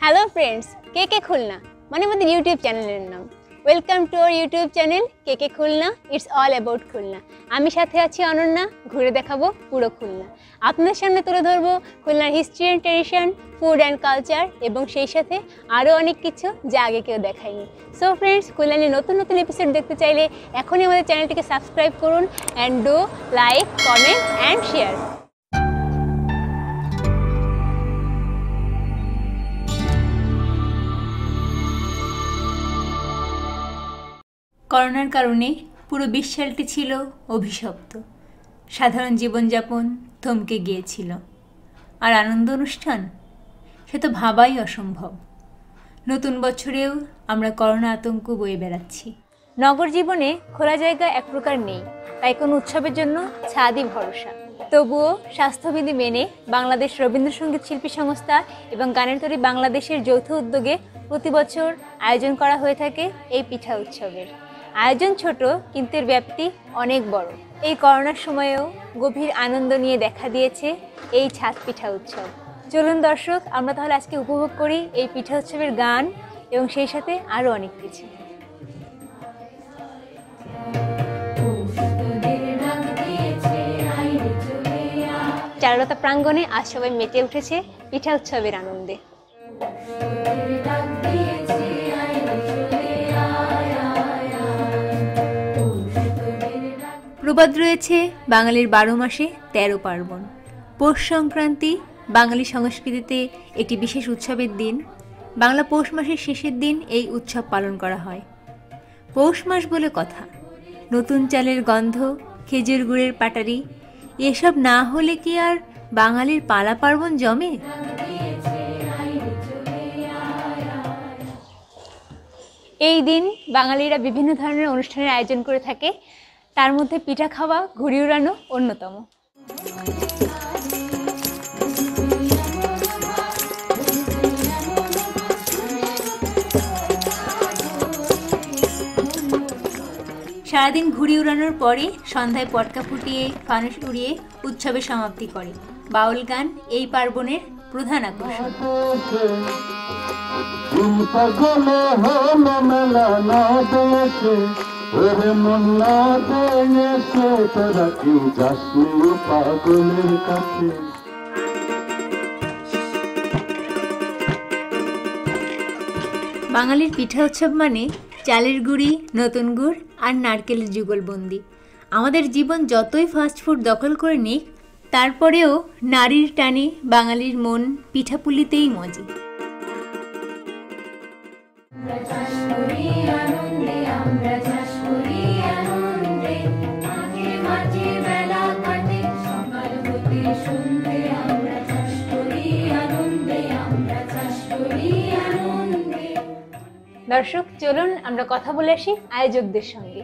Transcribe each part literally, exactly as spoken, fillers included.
Hello friends, K K Khulna মানে আমাদের YouTube চ্যানেলের নাম। Welcome to our YouTube channel K K Khulna. It's all about Khulna. আমি সাথে আছি অনন্যা। ঘুরে দেখাবো পুরো খুলনা, আপনাদের সামনে তুলে ধরবো খুলনার history and tradition, food and culture এবং সেই সাথে আরও অনেক কিছু যা আগে কেউ দেখায়নি। সো ফ্রেন্ডস, খুলনা নিয়ে নতুন নতুন এপিসোড দেখতে চাইলে এখনই আমাদের চ্যানেলটিকে সাবস্ক্রাইব করুন and do like, comment and share. করোনার কারণে পুরো বিশালটি ছিল অভিশপ্ত। সাধারণ জীবনযাপন থমকে গিয়েছিল, আর আনন্দ অনুষ্ঠান সে তো ভাবাই অসম্ভব। নতুন বছরেও আমরা করোনা আতঙ্ক বয়ে বেড়াচ্ছি। নগর জীবনে খোলা জায়গা এক প্রকার নেই, তাই কোনো উৎসবের জন্য ছাদই ভরসা। তবুও স্বাস্থ্যবিধি মেনে বাংলাদেশ রবীন্দ্রসঙ্গীত শিল্পী সংস্থা এবং গানের তরী বাংলাদেশের যৌথ উদ্যোগে প্রতি বছর আয়োজন করা হয়ে থাকে এই পিঠা উৎসবের। আয়োজন ছোট, কিন্তু এর ব্যাপ্তি অনেক বড়। এই করোনার সময়েও গভীর আনন্দ নিয়ে দেখা দিয়েছে এই ছাদ পিঠা উৎসব। চলুন দর্শক, আমরা তাহলে আজকে উপভোগ করি এই পিঠা উৎসবের গান এবং সেই সাথে আরও অনেক কিছু। চারুলতা প্রাঙ্গণে আজ সবাই মেতে উঠেছে পিঠা উৎসবের আনন্দে। প্রবাদ রয়েছে বাঙালির বারো মাসে তেরো পার্বণ। পৌষ সংক্রান্তি বাঙালি সংস্কৃতিতে একটি বিশেষ উৎসবের দিন। বাংলা পৌষ মাসের শেষের দিন এই উৎসব পালন করা হয়। পৌষ মাস বলে কথা, নতুন চালের গন্ধ, খেজুর গুড়ের পাটারি, এসব না হলে কি আর বাঙালির পালা পার্বণ জমে? এই দিন বাঙালিরা বিভিন্ন ধরনের অনুষ্ঠানের আয়োজন করে থাকে, তার মধ্যে পিঠা খাওয়া, ঘুড়ি উড়ানো অন্যতম। সারাদিন ঘুড়ি উড়ানোর পরে সন্ধ্যায় পটকা ফুটিয়ে ফানুস উড়িয়ে উৎসবের সমাপ্তি করে। বাউল গান এই পার্বণের প্রধান আকর্ষণ। বাঙালির পিঠা উৎসব মানে চালের গুঁড়ি, নতুন গুড় আর নারকেলের যুগলবন্দি। আমাদের জীবন যতই ফাস্টফুড দখল করে নিক, তারপরেও নারীর টানে বাঙালির মন পিঠাপুলিতেই মজে। দর্শক, চলুন আমরা কথা বলে আসি আয়োজকদের সঙ্গে।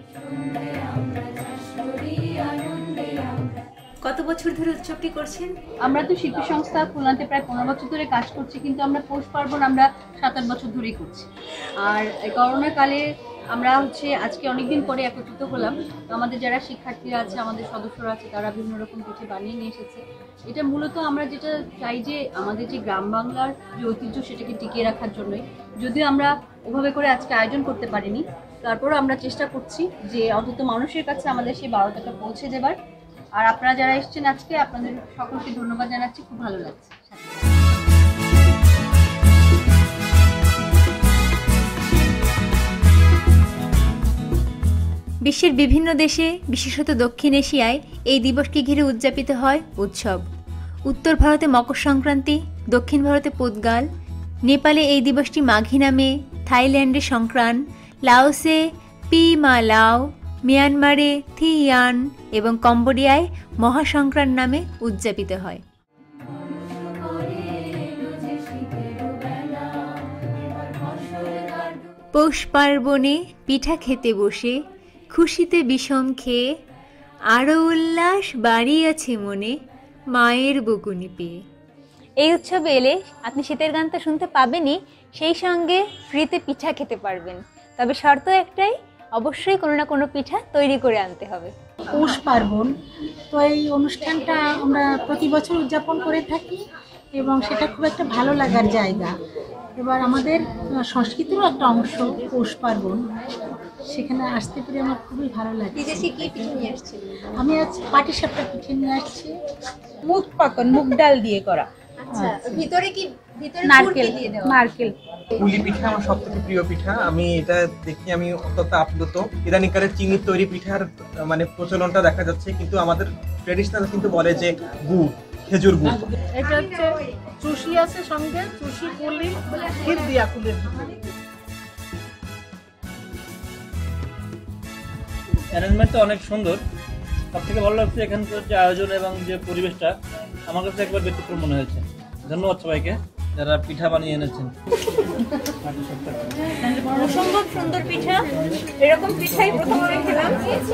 কত বছর ধরে উৎসবটি করছেন? আমরা তো শিল্পী সংস্থা খুলনাতে প্রায় পনেরো বছর ধরে কাজ করছি, কিন্তু আমরা পৌষ পার্বণ আমরা সাত আট বছর ধরেই করছি। আর করোনা কালে আমরা হচ্ছে আজকে অনেকদিন পরে একত্রিত হলাম। আমাদের যারা শিক্ষার্থীরা আছে, আমাদের সদস্যরা আছে, তারা বিভিন্ন রকম পিঠে বানিয়ে নিয়ে এসেছে। এটা মূলত আমরা যেটা চাই যে আমাদের যে গ্রাম বাংলার যে ঐতিহ্য, সেটাকে টিকিয়ে রাখার জন্যই। যদিও আমরা ওভাবে করে আজকে আয়োজন করতে পারিনি, তারপরও আমরা চেষ্টা করছি যে অন্তত মানুষের কাছে আমাদের সেই বার্তাটা পৌঁছে দেবার। আর আপনারা যারা এসেছেন আজকে, আপনাদের সকলকে ধন্যবাদ জানাচ্ছি, খুব ভালো লাগছে। বিশ্বের বিভিন্ন দেশে, বিশেষত দক্ষিণ এশিয়ায় এই দিবসকে ঘিরে উদযাপিত হয় উৎসব। উত্তর ভারতে মকর সংক্রান্তি, দক্ষিণ ভারতে পোতগাল, নেপালে এই দিবসটি মাঘী নামে, থাইল্যান্ডে সংক্রান, লাওসে পি মা লাও, মিয়ানমারে থিয়ান এবং কম্বোডিয়ায় মহাসংক্রান নামে উদযাপিত হয়। পৌষ পার্বণে পিঠা খেতে বসে, খুশিতে বিষম খেয়ে, আরও উল্লাস বাড়িয়াছে মনে, মায়ের বকুনি পেয়ে। এই উৎসবে এলে আপনি শীতের গান তো শুনতে পাবেনই, সেই সঙ্গে ফ্রিতে পিঠা খেতে পারবেন। তবে শর্ত একটাই, অবশ্যই কোনো না কোনো পিঠা তৈরি করে আনতে হবে। পৌষ পার্বণ, তো এই অনুষ্ঠানটা আমরা প্রতি বছর উদযাপন করে থাকি। এবং সেটা খুব একটা ভালো লাগার জায়গা। এবার আমাদের সংস্কৃতিরও একটা অংশ পৌষ পার্বণ, সেখানে আসতে পেরে আমার খুবই ভালো লাগে। বিদেশি কি পিঠে নিয়ে আসছেন? আমি আজ পাটিসাপটা পিঠে নিয়ে আসছি, মুগ পাকন, মুগ ডাল দিয়ে করা। আচ্ছা, ভিতরে কি ভিতরে নারকেল, দিয়ে দেওয়া? নারকেল। পুলি পিঠা আমার সব থেকে প্রিয় পিঠা। আমি এটা দেখি আমি অত্যন্ত আপ্লুত। ইদানিংকালে চিনির তৈরি পিঠার মানে প্রচলনটা দেখা যাচ্ছে, কিন্তু আমাদের ট্রেডিশনাল কিন্তু বলে যে গুড়, খেজুর গুড়। এটা হচ্ছে চুষি আছে সঙ্গে, চুষি পুলি ক্ষীর দিয়া কুলের ভিতরে। অ্যারেঞ্জমেন্টটা অনেক সুন্দর। সব থেকে ভালো লাগছে এখানকার যে আয়োজন এবং যে পরিবেশটা, আমার কাছে একবার ব্যতিক্রম মনে হয়েছে। ধন্যবাদ সবাইকে যারা পিঠা বানিয়ে এনেছেন। অসম্ভব সুন্দর পিঠা, এরকম পিঠাই প্রথমবার খেলাম।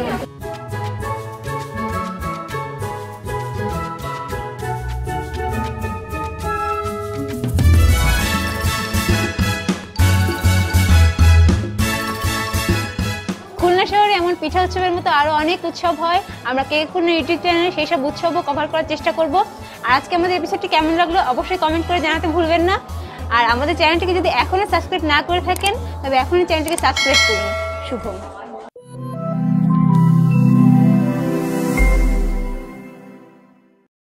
খুলনা শহরে এমন পিঠা উৎসবের মতো আরো অনেক উৎসব হয়। আমরা কে খুলনা ইউটিউব চ্যানেলে সেই সব উৎসবও কভার করার চেষ্টা করব। আর আজকে আমাদের এপিসোডটি কেমন লাগলো অবশ্যই কমেন্ট করে জানাতে ভুলবেন না। আর আমাদের চ্যানেলটিকে যদি এখনো সাবস্ক্রাইব না করে থাকেন তবে এখনই চ্যানেলটিকে সাবস্ক্রাইব করুন। শুভম।